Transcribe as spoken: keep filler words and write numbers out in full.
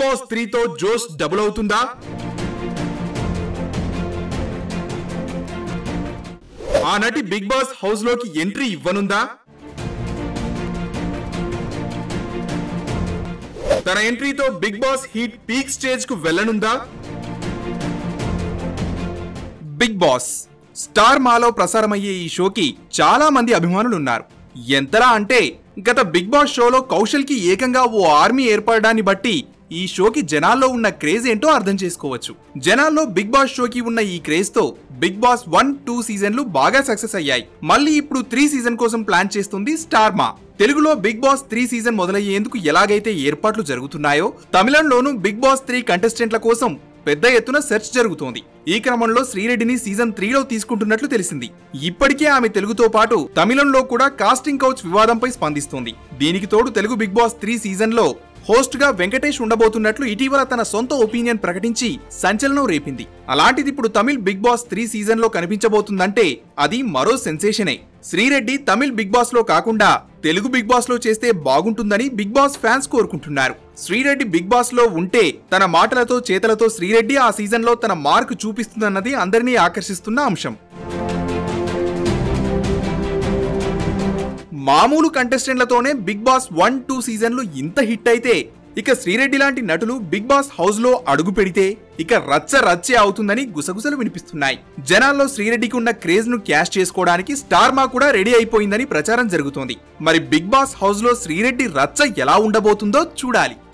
Boss three తో జోష్ double అవుతుందా? ఆ నటి బిగ్ బాస్ హౌస్ లోకి ఎంట్రీ ఇవ్వనుందా? తన ఎంట్రీతో Bigg Boss heat peak stage కు వెళ్ళనుందా? బిగ్ బాస్ స్టార్ మాలో ప్రసారమయ్యే ఈ షోకి చాలా మంది అభిమానులు ఉన్నారు. ఎంతలా అంటే గత బిగ్ బాస్ షోలో కౌశల్ కి ఏకంగా ఓ ఆర్మీ ఏర్పడడాన్ని బట్టి ఈ షోకి జనాల్లో ఉన్న క్రేజ్ ఏంటో అర్థం చేసుకోవచ్చు. జనాల్లో బిగ్ బాస్ షోకి ఉన్న ఈ క్రేజ్ తో బిగ్ బాస్ వన్ టూ సీజన్లు బాగా సక్సెస్ అయ్యాయి. మళ్ళీ ఇప్పుడు త్రీ సీజన్ కోసం ప్లాన్ చేస్తుంది స్టార్ మా. తెలుగులో బిగ్ బాస్ త్రీ సీజన్ మొదలయ్యేందుకు ఎలాగైతే ఏర్పాట్లు జరుగుతున్నాయో తమిళంలోనూ బిగ్ బాస్ త్రీ కంటెస్టెంట్ల కోసం పెద్ద ఎత్తున సెర్చ్ జరుగుతోంది. ఈ క్రమంలో శ్రీరెడ్డిని సీజన్ త్రీలో తీసుకుంటున్నట్లు తెలిసింది. ఇప్పటికే ఆమె తెలుగుతో పాటు తమిళంలో కూడా కాస్టింగ్ కౌచ్ వివాదంపై స్పందిస్తోంది. దీనికి తోడు Telugu Bigg Boss three season లో హోస్ట్ గా వెంకటేష్ ఉండబోతున్నట్లు ఇటీవల తన సొంత ఒపీనియన్ ప్రకటించి సంచలనం రేపింది. అలాంటిది ఇప్పుడు Tamil Bigg Boss three season లో కనిపించబోతుందంటే అది మరో సెన్సేషనే. శ్రీరెడ్డి తమిళ్ బిగ్ బాస్ లో కాకుండా తెలుగు బిగ్ బాస్ లో చేస్తే బాగుంటుందని బిగ్ బాస్ ఫ్యాన్స్ కోరుకుంటున్నారు. శ్రీరెడ్డి బిగ్ బాస్ లో ఉంటే తన మాటలతో చేతలతో శ్రీరెడ్డి ఆ సీజన్ లో తన మార్క్ చూపిస్తుందన్నది అందరినీ ఆకర్షిస్తున్న అంశం. మామూలు కంటెస్టెంట్లతోనే బిగ్ బాస్ వన్ టూ సీజన్లు ఇంత హిట్ అయితే ఇక శ్రీరెడ్డి లాంటి నటులు బిగ్ బాస్ హౌస్ లో అడుగు పెడితే ఇక రచ్చ రచ్చే అవుతుందని గుసగుసలు వినిపిస్తున్నాయి. జనాల్లో శ్రీరెడ్డికి ఉన్న క్రేజ్ ను క్యాష్ చేసుకోవడానికి స్టార్ మా కూడా రెడీ అయిపోయిందని ప్రచారం జరుగుతోంది. మరి బిగ్ బాస్ హౌస్ లో శ్రీరెడ్డి రచ్చ ఎలా ఉండబోతుందో చూడాలి.